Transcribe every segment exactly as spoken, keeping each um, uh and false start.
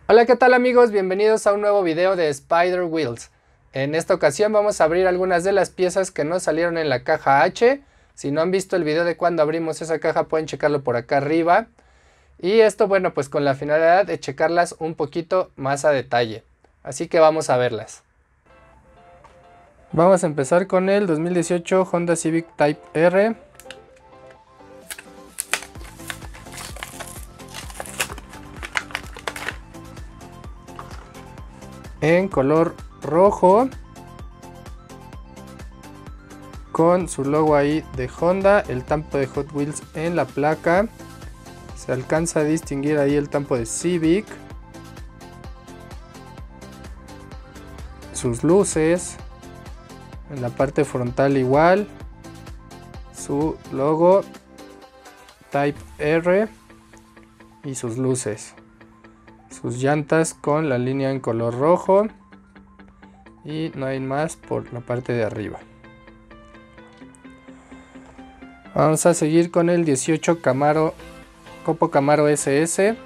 Hola, ¿qué tal amigos? Bienvenidos a un nuevo video de Spider Wheels. En esta ocasión vamos a abrir algunas de las piezas que no salieron en la caja H. Si no han visto el video de cuando abrimos esa caja pueden checarlo por acá arriba. Y esto, bueno, pues con la finalidad de checarlas un poquito más a detalle. Así que vamos a verlas. Vamos a empezar con el dos mil dieciocho Honda Civic Type R. En color rojo, con su logo ahí de Honda, el tampo de Hot Wheels en la placa, se alcanza a distinguir ahí el tampo de Civic, sus luces, en la parte frontal igual, su logo Type R y sus luces. Sus llantas con la línea en color rojo y no hay más por la parte de arriba. Vamos a seguir con el dieciocho Camaro, Copo Camaro S S.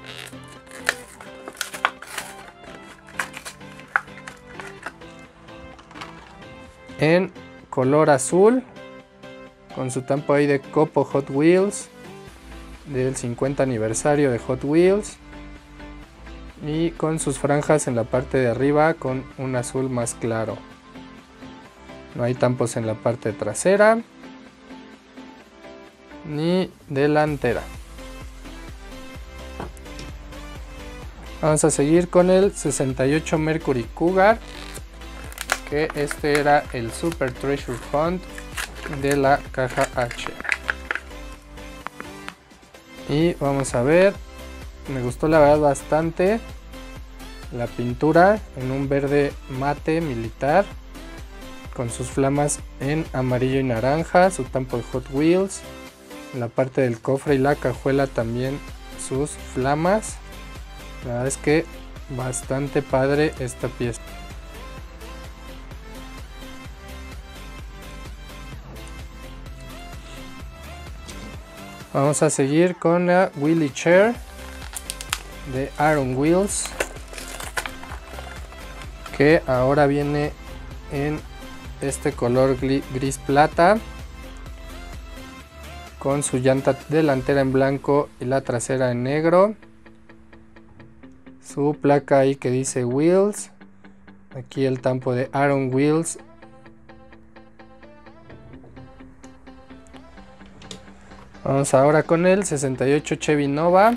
En color azul, con su tampo ahí de Copo Hot Wheels del cincuenta aniversario de Hot Wheels. Y con sus franjas en la parte de arriba con un azul más claro. No hay tampos en la parte trasera ni delantera. Vamos a seguir con el sesenta y ocho Mercury Cougar, que este era el Super Treasure Hunt de la caja H. Y vamos a ver. Me gustó la verdad bastante la pintura en un verde mate militar con sus flamas en amarillo y naranja, su tampo de Hot Wheels, en la parte del cofre y la cajuela también sus flamas. La verdad es que bastante padre esta pieza. Vamos a seguir con la Wheelie Chair de Iron Wheels, que ahora viene en este color gris plata, con su llanta delantera en blanco y la trasera en negro, su placa ahí que dice Wheels, aquí el tampo de Iron Wheels. Vamos ahora con el sesenta y ocho Chevy Nova.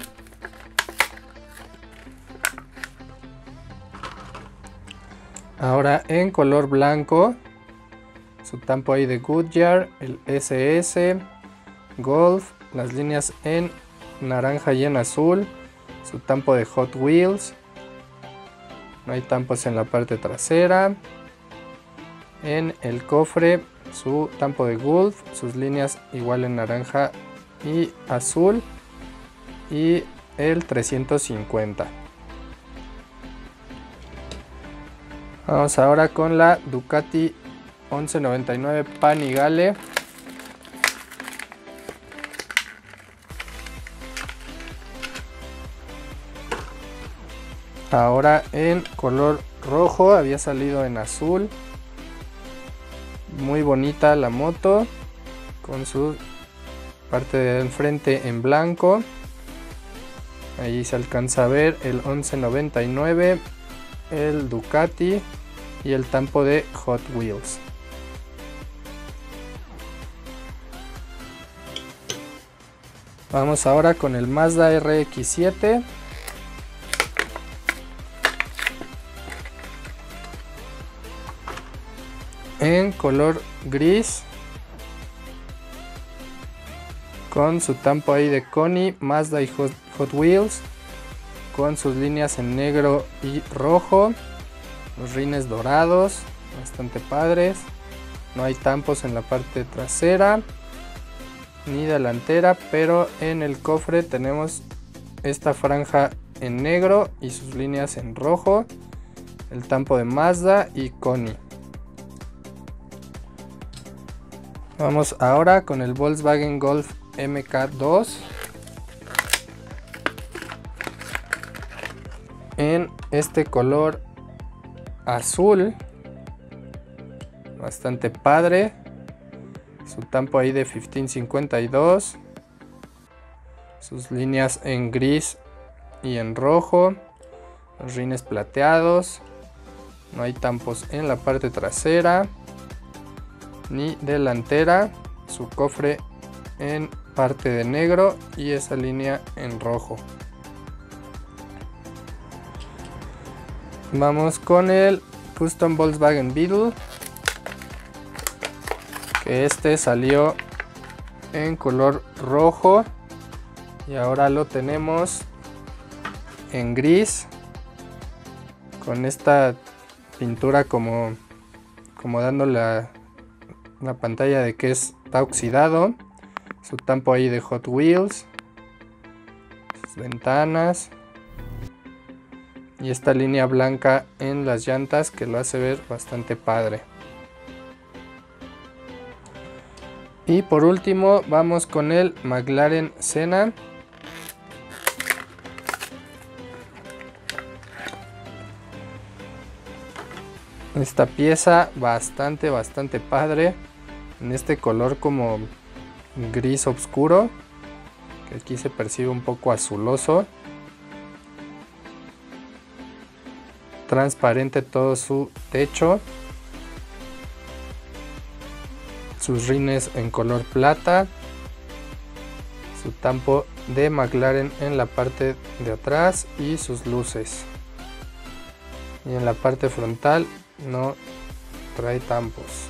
Ahora en color blanco, su tampo ahí de Goodyear, el S S, Golf, las líneas en naranja y en azul, su tampo de Hot Wheels, no hay tampos en la parte trasera, en el cofre su tampo de Golf, sus líneas igual en naranja y azul y el trescientos cincuenta. Vamos ahora con la Ducati once noventa y nueve Panigale. Ahora en color rojo, había salido en azul. Muy bonita la moto, con su parte de enfrente en blanco. Ahí se alcanza a ver el once noventa y nueve, el Ducati y el tampo de Hot Wheels. Vamos ahora con el Mazda R X siete. En color gris, con su tampo ahí de Connie, Mazda y Hot, Hot Wheels, con sus líneas en negro y rojo, los rines dorados, bastante padres. No hay tampos en la parte trasera ni delantera, pero en el cofre tenemos esta franja en negro y sus líneas en rojo, el tampo de Mazda y Connie. Vamos ahora con el Volkswagen Golf M K dos. en este color azul, bastante padre. Su tampo ahí de quince cincuenta y dos, sus líneas en gris y en rojo, los rines plateados, no hay tampos en la parte trasera ni delantera, su cofre en parte de negro y esa línea en rojo. Vamos con el Custom Volkswagen Beetle, que este salió en color rojo y ahora lo tenemos en gris con esta pintura como, como dando la, la pantalla de que está oxidado. Su tampo ahí de Hot Wheels, sus ventanas y esta línea blanca en las llantas que lo hace ver bastante padre. Y por último vamos con el McLaren Senna. Esta pieza bastante bastante padre en este color como gris oscuro, que aquí se percibe un poco azuloso, transparente todo su techo, sus rines en color plata, su tampo de McLaren en la parte de atrás y sus luces, y en la parte frontal no trae tampos.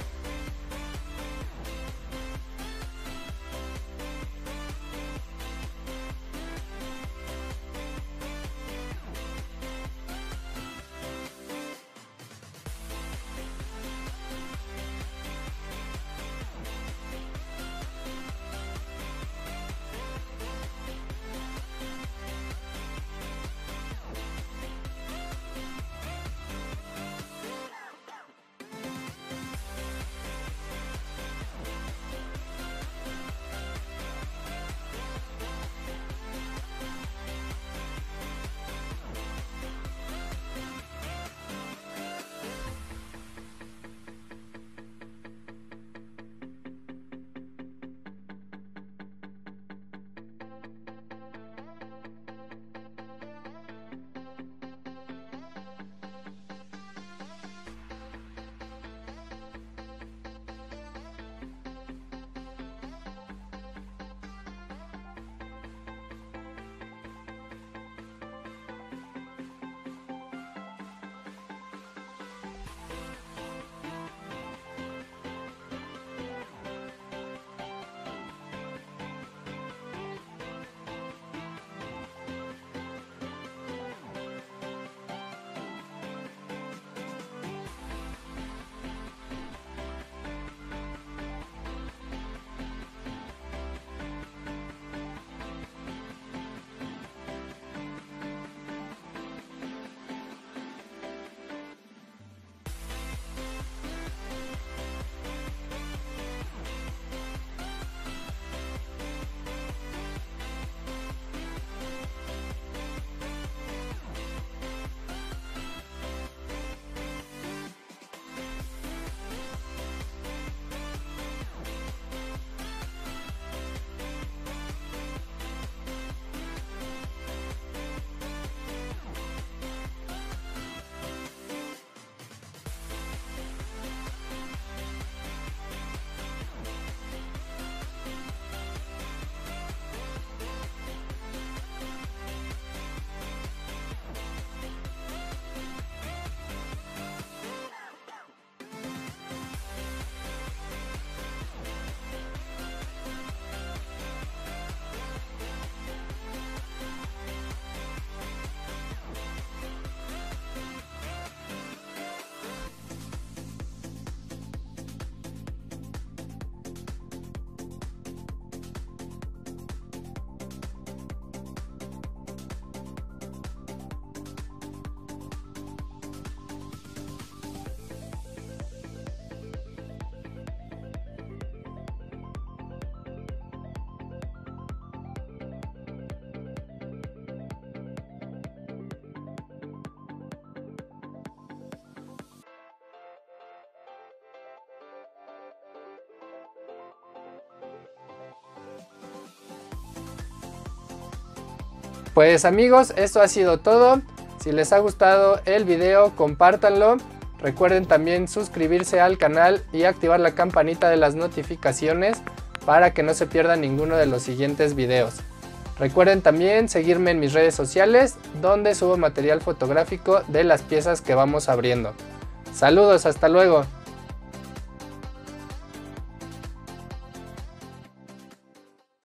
Pues amigos, esto ha sido todo. Si les ha gustado el video, compártanlo. Recuerden también suscribirse al canal y activar la campanita de las notificaciones para que no se pierdan ninguno de los siguientes videos. Recuerden también seguirme en mis redes sociales, donde subo material fotográfico de las piezas que vamos abriendo. Saludos, hasta luego.